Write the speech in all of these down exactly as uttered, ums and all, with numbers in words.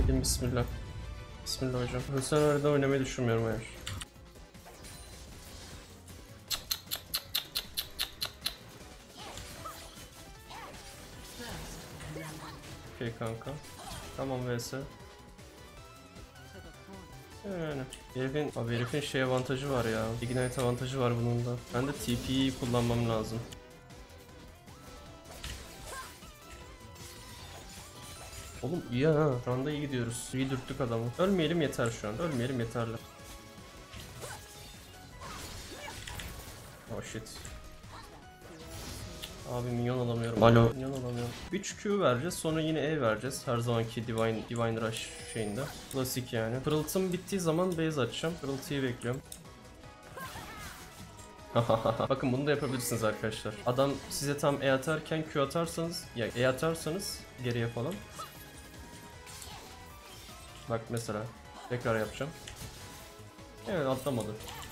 Haydi bismillah. Bismillah hocam. Hüseyin arada oynamayı düşünmüyorum hayır. Okey kanka. Tamam vs. Yani herifin, abi herifin şey avantajı var ya. Ignite avantajı var bunun da. Ben de T P'yi kullanmam lazım. Oğlum iyi ha. Şu anda iyi gidiyoruz. İyi dürttük adamı. Ölmeyelim yeter şu an. Ölmeyelim yeterli. Oh shit. Abi minyon alamıyorum. Alo. Minyon alamıyorum. üç Q vereceğiz. Sonra yine E vereceğiz. Her zamanki Divine, Divine Rush şeyinde. Klasik yani. Pırıltım bittiği zaman base açacağım. Pırıltıyı bekliyorum. Bakın bunu da yapabilirsiniz arkadaşlar. Adam size tam E atarken Q atarsanız, ya E atarsanız geriye falan. Bak mesela. Tekrar yapacağım. Evet atlamadı.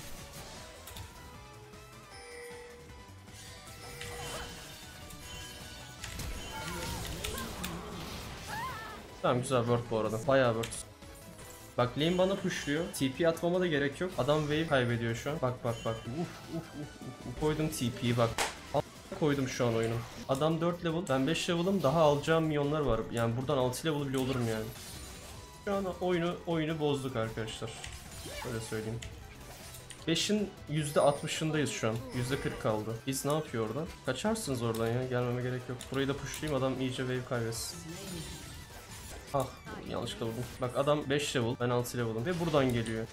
Tamam güzel word bu arada. Bayağı word. Bak lane bana pushluyor. T P atmama da gerek yok. Adam wave kaybediyor şu an. Bak bak bak. Uf uf uf uf. Koydum T P'yi bak. Koydum şu an oyunu. Adam dört level. Ben beş level'ım. Daha alacağım milyonlar var. Yani buradan altı level bile olurum yani. Şu an oyunu oyunu bozduk arkadaşlar. Öyle söyleyeyim. beşin yüzde altmışındayız şu an. yüzde kırk kaldı. Biz ne yapıyor orada? Kaçarsınız oradan ya. Gelmeme gerek yok. Burayı da pushlayayım. Adam iyice wave kaybetsin. Ah yanlışlıkla vurdum. Bak adam beş level, ben altı level'ım ve buradan geliyor.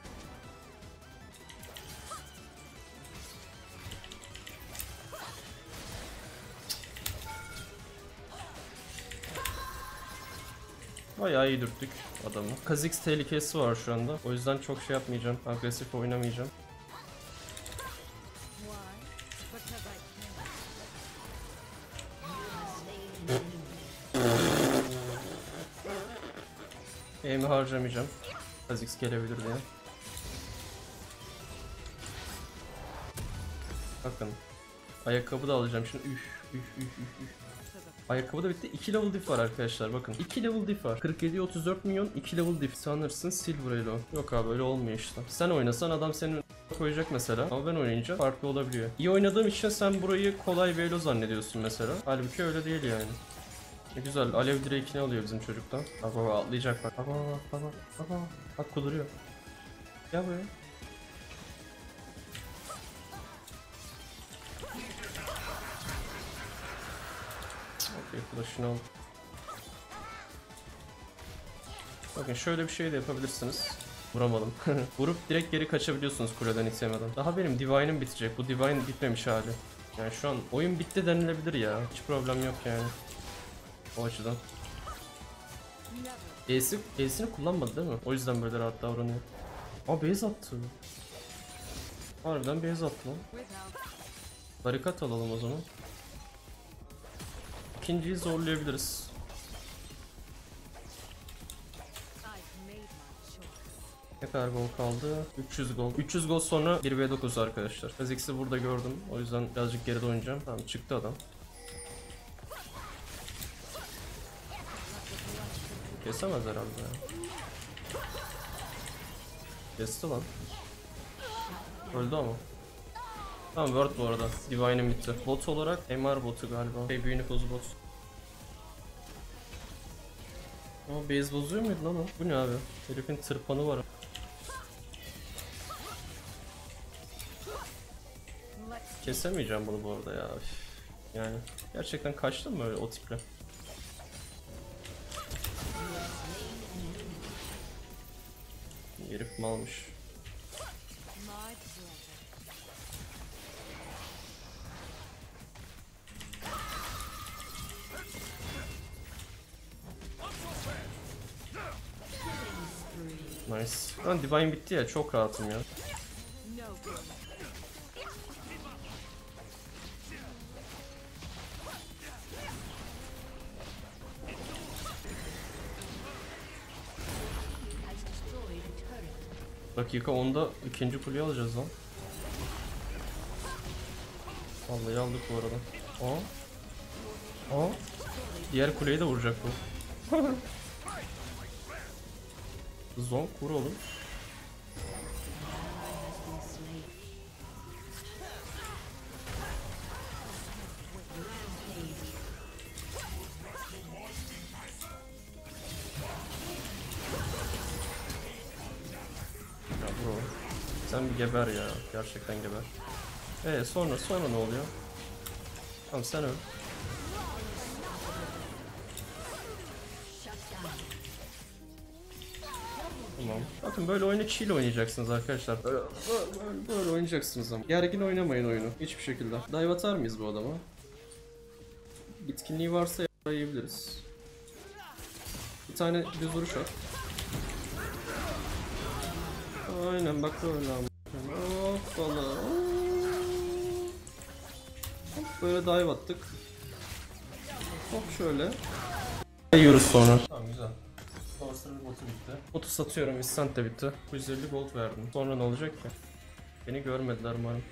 Bayağı iyi dürttük adamı. Kha'Zix tehlikesi var şu anda. O yüzden çok şey yapmayacağım. Agresif oynamayacağım. Aim'i harcamayacağım. Kha'Zix gelebilir diye. Bakın. Ayakkabı da alacağım şimdi. Üf üf üf üf üf. Ayakkabı da bitti. iki level diff var arkadaşlar bakın. iki level diff var. kırk yedi otuz dört milyon iki level diff. Sanırsın Silver Elo. Yok abi öyle olmuyor işte. Sen oynasan adam senin koyacak mesela. Ama ben oynayınca farklı olabiliyor. İyi oynadığım için sen burayı kolay bir elo zannediyorsun mesela. Halbuki öyle değil yani. Ne güzel. Alev direkini alıyor bizim çocuktan. Bak baba atlayacak bak. Bak bak bak bak bak bak. Bak kuduruyor. Gel buraya. Okey flash'ını al. Bakın şöyle bir şey de yapabilirsiniz. Vuramadım. Vurup direkt geri kaçabiliyorsunuz kuleden hiç yemeden. Daha benim Divine'ım bitecek. Bu Divine bitmemiş hali. Yani şu an oyun bitti denilebilir ya. Hiç problem yok yani. O açıdan. E'si, E'sini kullanmadı değil mi? O yüzden böyle rahat davranıyor. Aa base attı. Harbiden base attı lan. Barikat alalım o zaman. İkinciyi zorlayabiliriz. Ne kadar gol kaldı? üç yüz gol. üç yüz gol sonra bir ve dokuz arkadaşlar. Kha'Zix'i burada gördüm. O yüzden birazcık geride oynayacağım. Tamam çıktı adam. Kesemez herhalde ya. Kesti lan. Öldü ama. Tamam word bu arada. Divine'im bitti. Bot olarak M R botu galiba. Şey büyünü kozu bot. Ama base bozuyor muydu lan o? Bu ne abi? Herifin tırpanı var. Kesemeyeceğim bunu bu arada ya. Yani gerçekten kaçtım mı öyle o tiple? Herif malmış. Nice. Ben Divine bitti ya çok rahatım ya. Dakika onda ikinci kuleyi alacağız lan. Vallahi aldık bu arada. Aa. Aa. Diğer kuleyi de vuracak bu. Zonk vur oğlum. Ya bro. Sen bir geber ya. Gerçekten geber. Ee sonra sonra ne oluyor? Tamam sen öl. Tamam. Bakın böyle oyunu chill oynayacaksınız arkadaşlar. Böyle, böyle, böyle oynayacaksınız ama. Gergin oynamayın oyunu. Hiçbir şekilde. Dive atar mıyız bu adama? Bitkinliği varsa yiyebiliriz. Bir tane düz vuruş at. Aynen bak böyle ama. Hoppala. Hop böyle dive attık. Hop şöyle. Yiyoruz sonra. Tamam güzel. Sorcerer botu bitti. Botu satıyorum, instant de bitti. yüz elli gold verdim. Sonra ne olacak ki? Beni görmediler umarım.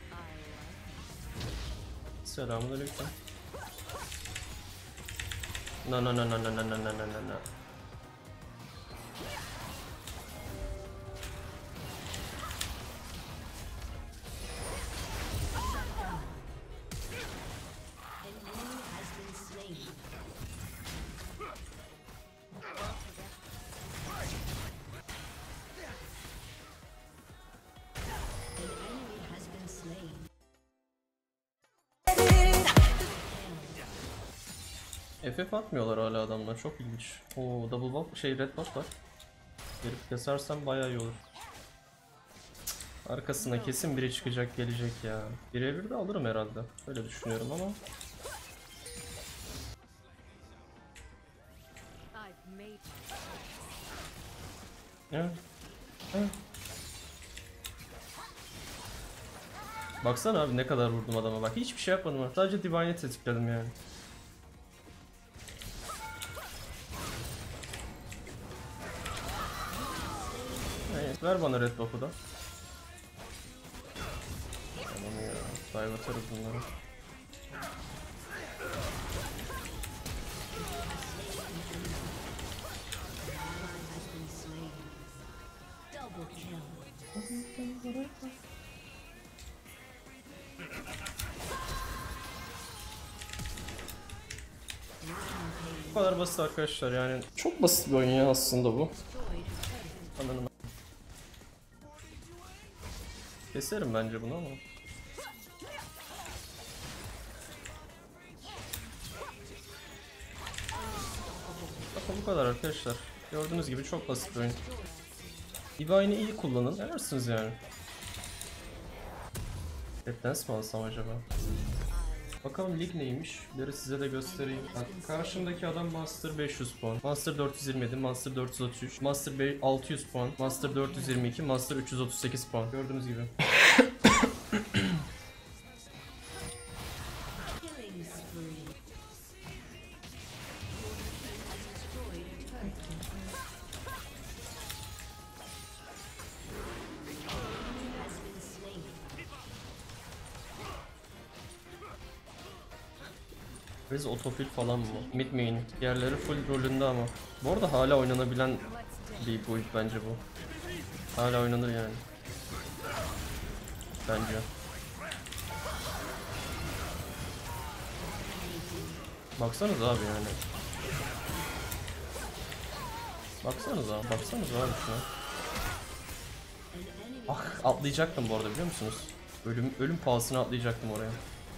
Selamünaleyküm. Na na na na na na na na na na. F F atmıyorlar hala adamlar, çok ilginç. Oo double buff şey red buff var. Gelip kesersem bayağı iyi olur. Arkasına kesin biri çıkacak gelecek ya. Birebir de alırım herhalde. Öyle düşünüyorum ama. Ya. Ha. Baksana abi ne kadar vurdum adama bak. Hiçbir şey yapmadım. Sadece Divine'i tetikledim yani. Evet, ver bana red buff'u da. Tamam ya. Dive atarız bunları. Bu kadar basit arkadaşlar yani. Çok basit bir oyun ya aslında bu. Anladım. Keserim bence bunu ama. Bakın bu kadar arkadaşlar. Gördüğünüz gibi çok basit bir oyun. Divine'i iyi kullanın. Denersiniz yani. Red Dance mi alsam acaba? Bakalım lig neymiş? Biri size de göstereyim. Bak, karşımdaki adam Master beş yüz puan, Master dört yüz yirmi yedi, Master dört yüz otuz üç, Master altı yüz puan, Master dört yüz yirmi iki, Master üç yüz otuz sekiz puan. Gördüğünüz gibi. Biz otofil falan mı? Mid main. Diğerleri full rolünde ama. Bu arada hala oynanabilen bir build bence bu. Hala oynanır yani. Bence. Baksanıza abi yani. Baksanıza, baksanıza abi şuna. Ah atlayacaktım bu arada biliyor musunuz? Ölüm ölüm pahasına atlayacaktım oraya.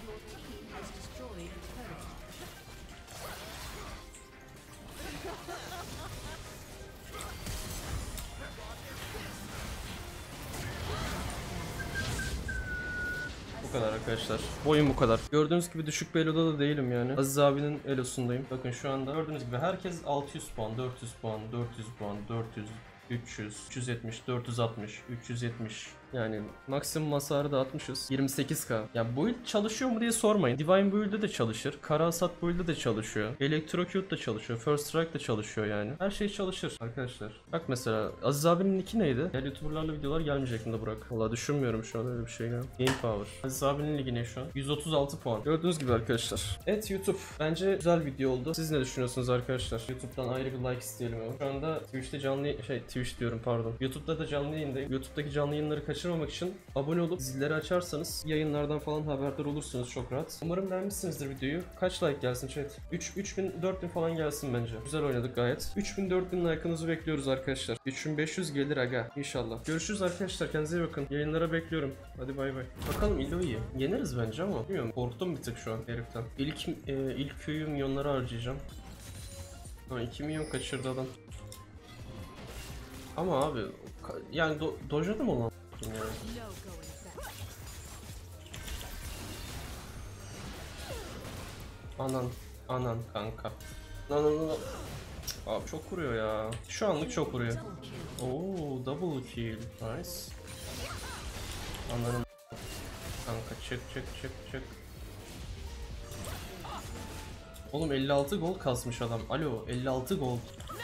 Bu kadar arkadaşlar. Bu oyun bu kadar. Gördüğünüz gibi düşük bir eloda da değilim yani. Aziz abinin elosundayım. Bakın şu anda gördüğünüz gibi herkes altı yüz puan, dört yüz puan, dört yüz puan, dört yüz, üç yüz, üç yüz yetmiş, dört yüz altmış, üç yüz yetmiş, Yani maksimum hasarı da atmışız. yirmi sekiz K. Ya build çalışıyor mu diye sormayın. Divine build'de de çalışır. Kara Hasat build'de de çalışıyor. Electrocute da çalışıyor. First Strike de çalışıyor yani. Her şey çalışır arkadaşlar. Bak mesela Aziz abinin nicki neydi? Diğer YouTuber'larla videolar gelmeyecek mi de Burak? Valla düşünmüyorum şu an öyle bir şey ya. Game Power. Aziz abinin ligi ne şu an? yüz otuz altı puan. Gördüğünüz gibi arkadaşlar. Evet YouTube. Bence güzel video oldu. Siz ne düşünüyorsunuz arkadaşlar? YouTube'dan ayrı bir like isteyelim ama. Şu anda Twitch'te canlı şey Twitch diyorum pardon. YouTube'da da canlı yayındayım. YouTube'daki canlı yayınları kaçırmamak için abone olup zilleri açarsanız yayınlardan falan haberdar olursunuz çok rahat. Umarım beğenmişsinizdir videoyu. Kaç like gelsin chat? üç üç bin dört bin falan gelsin bence. Güzel oynadık gayet. üç bin dört bin like'ınızı bekliyoruz arkadaşlar. üç bin beş yüz gelir aga inşallah. Görüşürüz arkadaşlar. Kendinize iyi bakın. Yayınlara bekliyorum. Hadi bay bay. Bakalım Eloy'yi yeneriz bence ama bilmiyorum. Korktum bir tık şu an heriften. İlk e, ilk köyü milyonlara harcayacağım. Ha, iki milyon kaçırdı adam. Ama abi yani do dojladım olan yani. Anan anan kanka. Anan anan. Abi çok vuruyor ya. Şu anlık çok vuruyor. Oo double kill. Nice. Ananın kanka çık çık çık çık. Oğlum elli altı gol kasmış adam. Alo elli altı gol.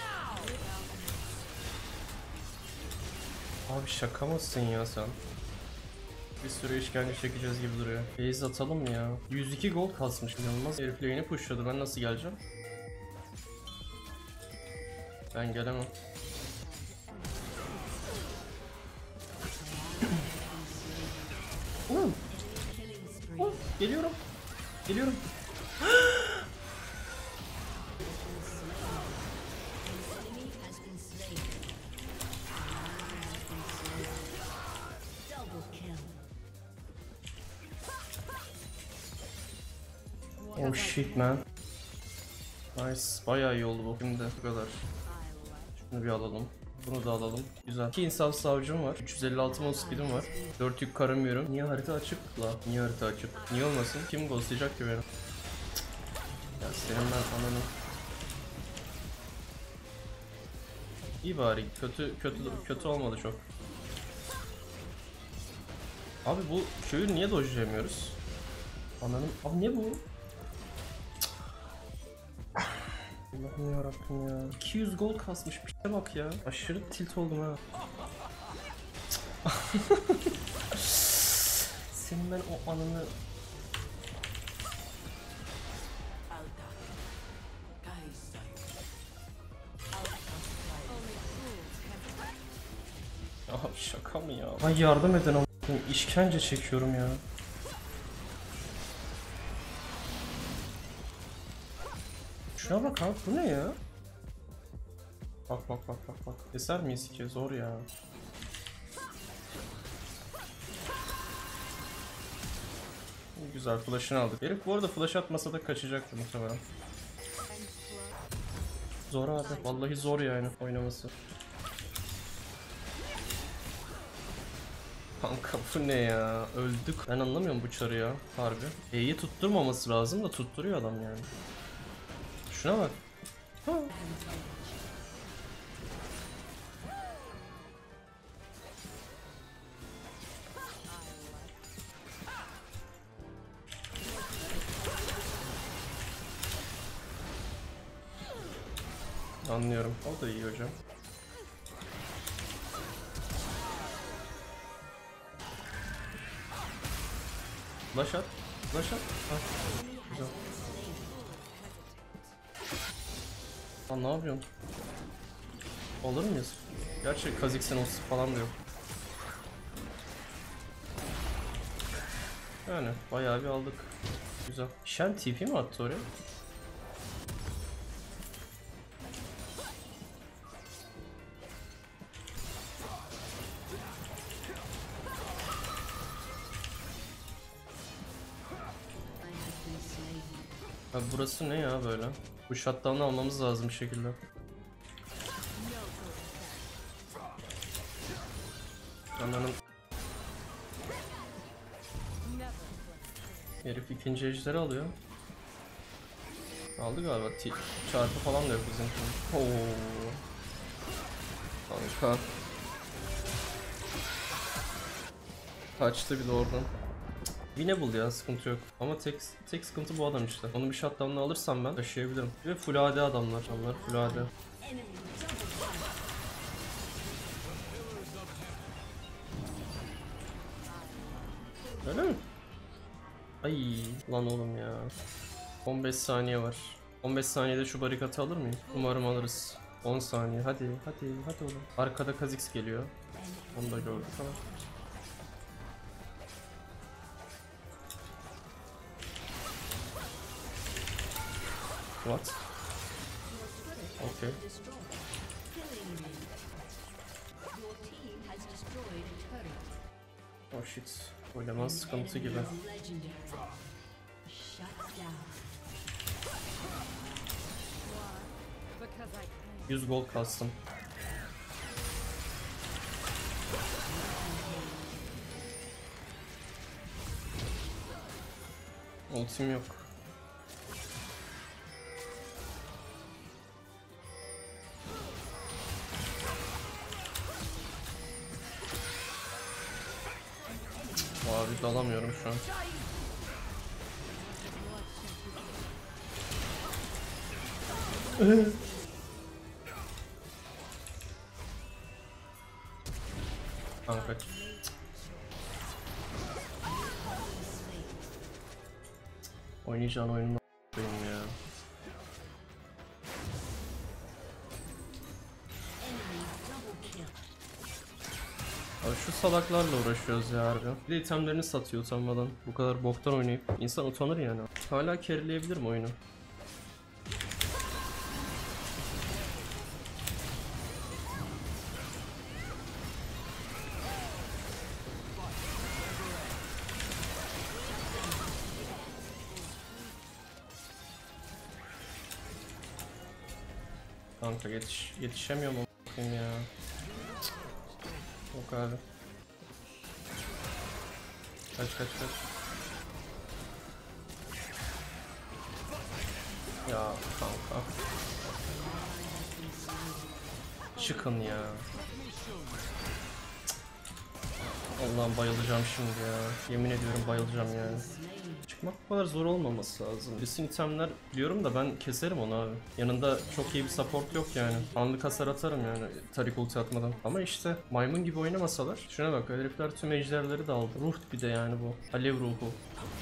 Abi şaka mısın ya sen? Bir sürü işkence çekeceğiz gibi duruyor. Base atalım ya. yüz iki gol kasmış. İnanılmaz. Herif lane'i pushladı. Ben nasıl geleceğim? Ben gelemem. Oğlum. Oğlum. Geliyorum. Geliyorum. Oh shit man. Nice. Bayağı iyi oldu bu. Şimdi bu kadar. Şunu bir alalım. Bunu da alalım. Güzel. iki insaf savcım var. üç yüz elli altı mod speed'im var. dört yük karamıyorum. Niye harita açık la? Niye harita açık? Niye olmasın? Kim ghostlayacak ki beni? Ya senin ben ananı. İyi bari. Kötü kötü kötü olmadı çok. Abi bu köyü niye dojlayamıyoruz? Ananın. Abi ne bu? Allah'ım yarabbim ya. iki yüz gol kasmış bir şey bak ya. Aşırı tilt oldum ha. Senin ben o anını... Abi şaka mı ya? Ay yardım edin ama işkence çekiyorum ya. Şuna bak abi bu ne ya? Bak bak bak bak bak. Keser miyiz ki? Zor ya. Güzel flash'ını aldık. Herif bu arada flash atmasa da kaçacaktı muhtemelen. Zor abi. Vallahi zor yani oynaması. Kanka bu ne ya? Öldük. Ben anlamıyorum bu çarı ya. Harbi. E'yi tutturmaması lazım da tutturuyor adam yani. Şuna bak. Ha. Anlıyorum. O da iyi hocam. Flash at. Flash at. Ha. Güzel. Lan ne yapıyorsun? Olur muyuz? Gerçi Kha'Zix'in o falan da yok. Yani bayağı bir aldık. Güzel. Shen T P mi attı oraya? Abi burası ne ya böyle? Bu shutdown'u almamız lazım bir şekilde. Ananın... Herif ikinci ejderi alıyor. Aldı galiba. T çarpı falan da yok bizim. Oo. Kanka. Kaçtı bir de oradan. Winnable ya, sıkıntı yok. Ama tek tek sıkıntı bu adam işte. Onu bir shutdown'la alırsam ben taşıyabilirim. Ve full A D adamlar. Onlar full A D. Öyle mi? Ay lan oğlum ya. on beş saniye var. on beş saniyede şu barikatı alır mıyım? Umarım alırız. on saniye. Hadi hadi hadi oğlum. Arkada Kha'Zix geliyor. Onu da gördük ama. What? Okay. Oh shit. Oynaman sıkıntı gibi. yüz gol kastım. Ultim yok. Abi dalamıyorum şu an. Kanka. Oynayacağın oyunun benim ya. Abi şu salaklarla uğraşıyoruz ya harbi. Bir de itemlerini satıyor utanmadan. Bu kadar boktan oynayıp insan utanır yani. Hala carryleyebilirim oyunu. Kanka yetiş yetişemiyorum ama ya. Yok abi. Kaç kaç kaç. Ya kanka. Çıkın ya. Allah'ım bayılacağım şimdi ya. Yemin ediyorum bayılacağım yani. Çıkmak bu kadar zor olmaması lazım. Bütün itemler biliyorum da ben keserim onu abi. Yanında çok iyi bir support yok yani. Anlık hasar atarım yani Tarik ulti atmadan. Ama işte maymun gibi oynamasalar. Şuna bak herifler tüm ejderleri de aldı. Ruh bir de yani bu. Alev ruhu.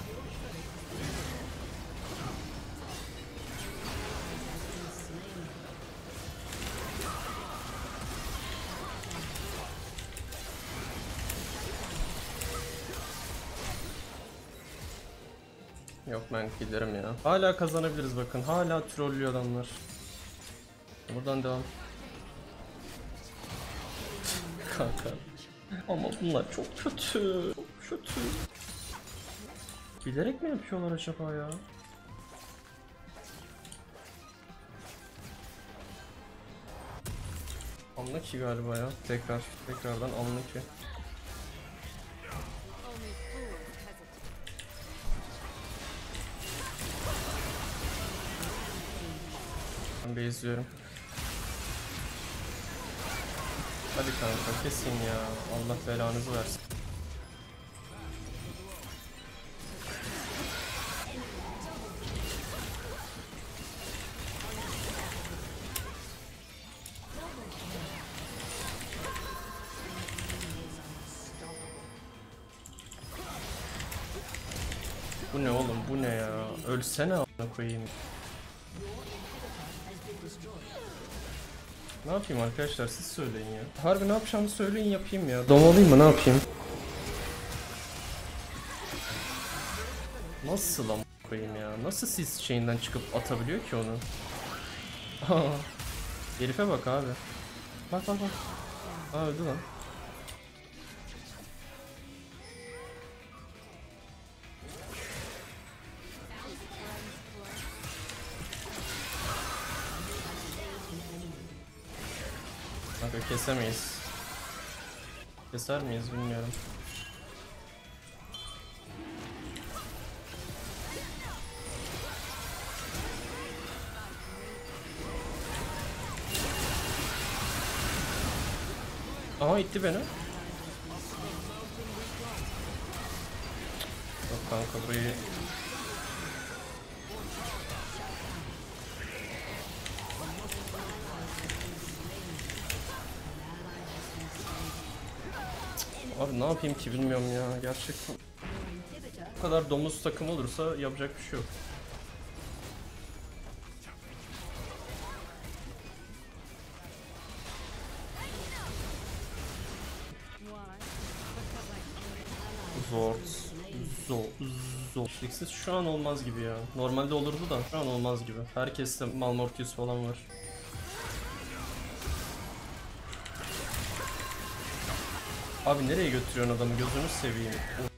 Yok ben giderim ya. Hala kazanabiliriz bakın. Hala trollüyor adamlar. Buradan devam. Kanka. Ama bunlar çok kötü. Çok kötü. Bilerek mi yapıyorlar acaba ya? Unlucky galiba ya. Tekrar. Tekrardan unlucky. Ben de izliyorum. Hadi kanka kesin ya. Allah belanızı versin. Bu ne oğlum bu ne ya? Ölsene a**ına koyayım. Ne yapayım arkadaşlar siz söyleyin ya. Harbi ne yapacağımı söyleyin yapayım ya. Domalayayım mı ne yapayım? Nasıl am koyayım ya? Nasıl siz şeyinden çıkıp atabiliyor ki onu? Herife bak abi. Bak bak bak. Aa öldü lan. Kanka kesemeyiz. Keser miyiz bilmiyorum. Aha itti beni. Yok kanka burayı... Abi ne yapayım ki bilmiyorum ya gerçekten. Bu kadar domuz takım olursa yapacak bir şey yok. Zor. Zor. Zor. X'siz şu an olmaz gibi ya. Normalde olurdu da şu an olmaz gibi. Herkeste Malmortius falan var. Abi nereye götürüyorsun adamı, gözünü seveyim.